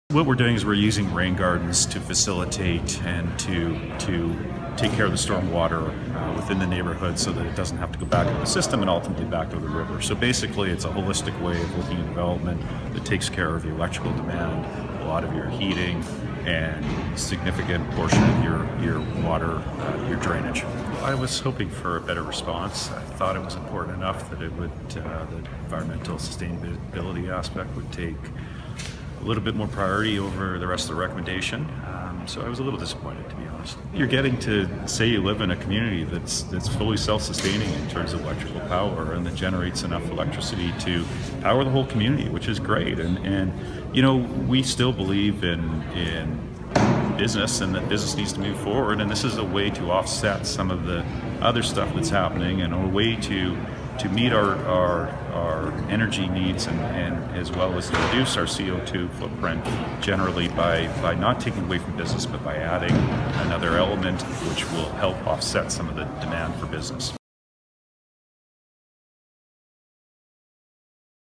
What we're doing is we're using rain gardens to facilitate and to take care of the storm water within the neighborhood so that it doesn't have to go back into the system and ultimately back to the river. So basically it's a holistic way of looking at development that takes care of the electrical demand, a lot of your heating, and a significant portion of your water, your drainage. I was hoping for a better response. I thought it was important enough that it would, the environmental sustainability aspect would take a little bit more priority over the rest of the recommendation. So I was a little disappointed, to be honest. You're getting to say you live in a community that's fully self-sustaining in terms of electrical power and that generates enough electricity to power the whole community, which is great. And you know, we still believe in business and that business needs to move forward, and this is a way to offset some of the other stuff that's happening and a way to meet our energy needs and as well as to reduce our CO2 footprint generally by not taking away from business but by adding another element which will help offset some of the demand for business.